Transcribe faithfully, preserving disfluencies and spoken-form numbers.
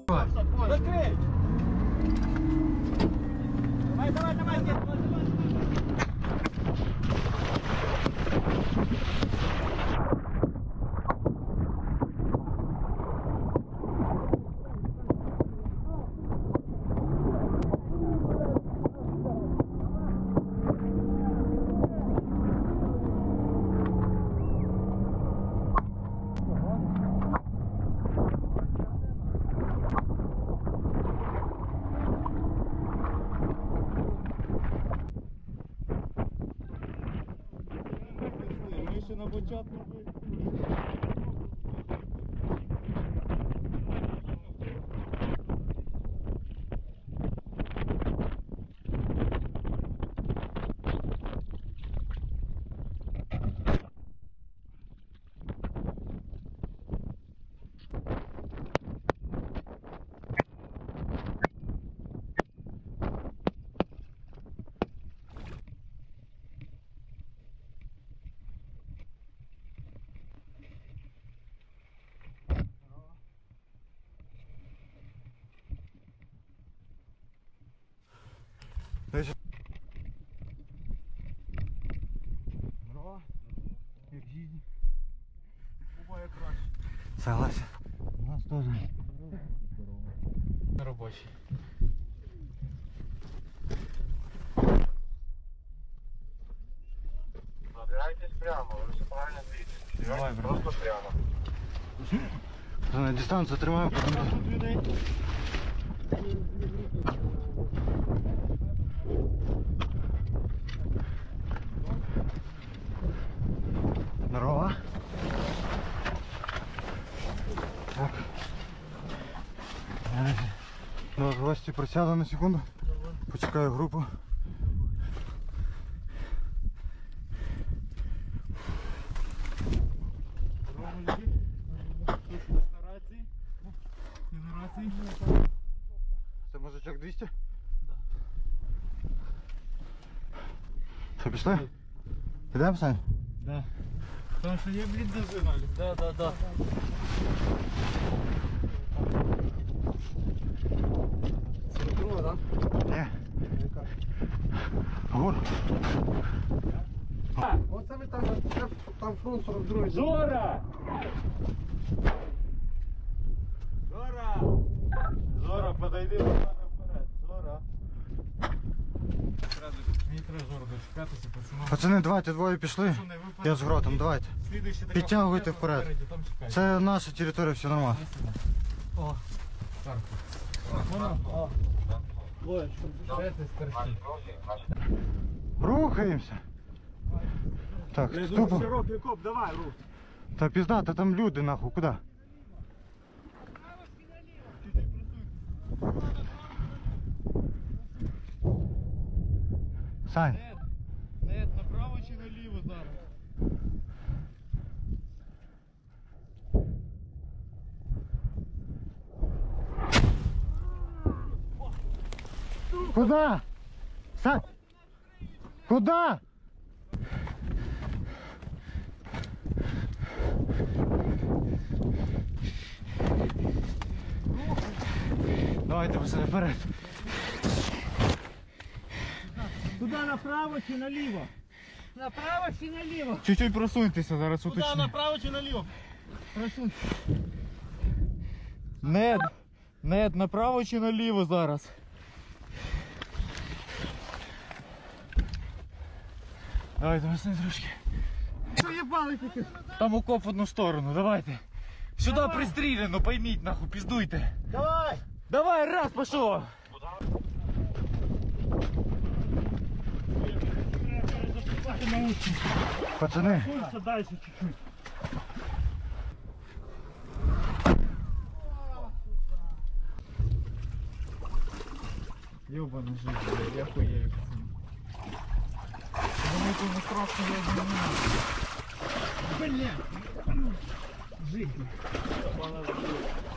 Закрий! Давай, давай, давай, давай! На початку. Здорово, як жизнь. Буває краще. Согласен. У нас тоже. Здорово. Робочий. Забирайтесь прямо, ви все правильно двигаетесь. Давай, брат. Просто прямо. На дистанцию тримаем, потом... Здорово. Так. До гості присяду на секунду. Почекаю групу. На рації. На рації. Це мужичок двісті? Да. Що, пішли? Підемо, Сань? Да. Потому что я блин зажигали. Да, да, да. сорок два, да? Ні. Гур. Оце ви там, там фронт сорок два. Жора! Жора! Жора, подойди вперед. Жора. Мені треба Жора дочекатися, пацани. Пацани, давайте двоє пішли. Я з гротом, давайте. Підтягуйте вперед. Це наша територія, все нормально. О, так. О, ой, що це скорості. Рухаємося. Так, тупо. Широкий коп, давай, рух. Та пізда, та там люди нахуй, куди? Сань. Нет, направо чи наліво зараз? Куда? Сань! Куда? Давайте, пацани, вперед. Куда, направо чи наліво? Направо чи наліво? Чуть-чуть просуньтеся, зараз Куда, уточню. направо чи наліво? Просунь. Нед, Нед, направо чи наліво зараз? Давайте, пацани, трошки. Що їбали тільки? Там окоп в одну сторону, давайте. Сюди Давай. пристріляно, пойміть, нахуй, піздуйте. Давай! Давай, раз, пішов. Пацани. Пульса дальше чуть-чуть. Ёбаный жизнь, блядь, я хуею. Думаете, не страшно, я не надо. Блядь! Жизнь.